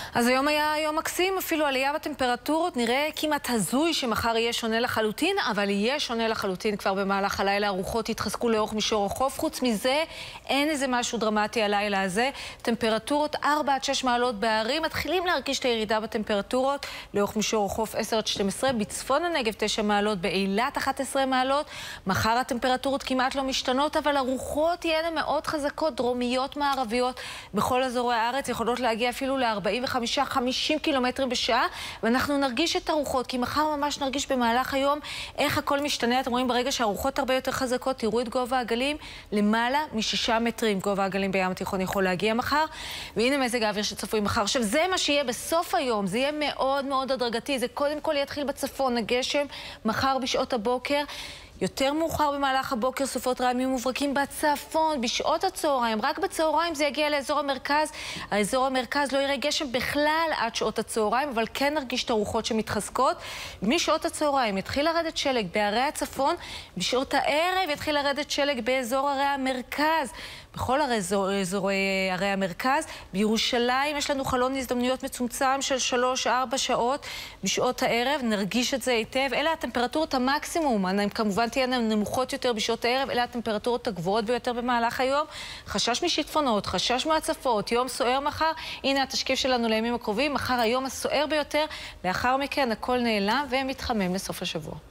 אז היום היה יום מקסים, אפילו עלייה בטמפרטורות. נראה כמעט הזוי שמחר יהיה שונה לחלוטין, אבל יהיה שונה לחלוטין כבר במהלך הלילה. הרוחות יתחזקו לאורך מישור החוף. חוץ מזה, אין איזה משהו דרמטי הלילה הזה. טמפרטורות 4 עד 6 מעלות בערים. מתחילים להרגיש את הירידה בטמפרטורות לאורך מישור החוף 10 עד 12. בצפון הנגב 9 מעלות, באילת 11 מעלות. מחר הטמפרטורות כמעט לא משתנות, אבל הרוחות תהיינה מאוד חזקות, דרומיות מערביות. בכל אזורי הארץ יכולות להגיע אפילו ל-45-50 קילומטרים בשעה, ואנחנו נרגיש את הרוחות, כי מחר ממש נרגיש במהלך היום איך הכל משתנה. אתם רואים ברגע שהרוחות הרבה יותר חזקות, תראו את גובה הגלים, למעלה מ6 מטרים גובה הגלים בים התיכון יכול להגיע מחר, והנה מזג האוויר שצפוי מחר. עכשיו זה מה שיהיה בסוף היום, זה יהיה מאוד מאוד הדרגתי, זה קודם כל יתחיל בצפון, הגשם, מחר בשעות הבוקר, יותר מאוחר במהלך הבוקר סופות רעמים מוברקים בצפון, בשעות הצהריים. רק בצהריים זה יגיע לאזור המרכז. האזור המרכז לא יראה גשם בכלל עד שעות הצהריים, אבל כן נרגיש את הרוחות שמתחזקות. משעות הצהריים יתחיל לרדת שלג בערי הצפון, בשעות הערב יתחיל לרדת שלג באזור ערי המרכז. בכל אזורי ערי המרכז. בירושלים יש לנו חלון הזדמנויות מצומצם של 3-4 שעות בשעות הערב. נרגיש את זה היטב. אלה הטמפרטורות המקסימום. הן כמובן תהיינה נמוכות יותר בשעות הערב. אלה הטמפרטורות הגבוהות ביותר במהלך היום. חשש משיטפונות, חשש מהצפות, יום סוער מחר. הנה התשקיף שלנו לימים הקרובים. מחר היום הסוער ביותר. לאחר מכן הכל נעלם ומתחמם לסוף השבוע.